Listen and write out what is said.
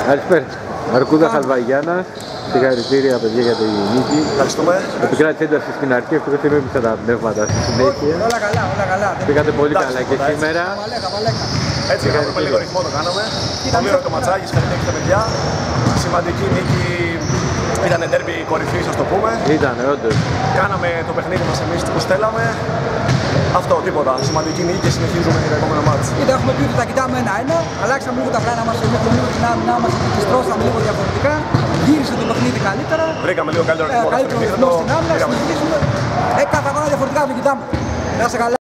Καλησπέρα. Αρκούδας Αλβαγιάννας. Συγχαρητήρια παιδιά για τη νίκη. Ευχαριστούμε. Επικράτησε ένταση στην αρχή, αυτό δεν έπεισε τα πνεύματα στη συνέχεια. Όλα καλά, όλα καλά. Πήγατε πολύ καλά και σήμερα. Έτσι κάνουμε λίγο ρυθμό, το κάναμε. Πολύ ωραίο το ματσάκι, συγχαρητήρια τα παιδιά. Σημαντική νίκη. Ήταν ντέρμπι κορυφής, ας το πούμε. Ήτανε, όντως. Κάναμε το παιχνίδι μας εμείς που στέλναμε. Αυτό, τίποτα. Σημαντική νίκη και συνεχίζουμε για το επόμενο μάτς. Είτε έχουμε πει ότι τα κοιτάμε ένα-ένα, αλλάξαμε λίγο τα πλάνα μας, έχουμε λίγο την άμυνά μας, τη στρώσαμε λίγο διαφορετικά. Γύρισε το παιχνίδι καλύτερα. Βρήκαμε λίγο καλύτερο ρυθμό στην άμυνα, συνεχίζουμε. Κάθε αγώνα διαφορετικά το κοιτάμε. Να είσαι καλά.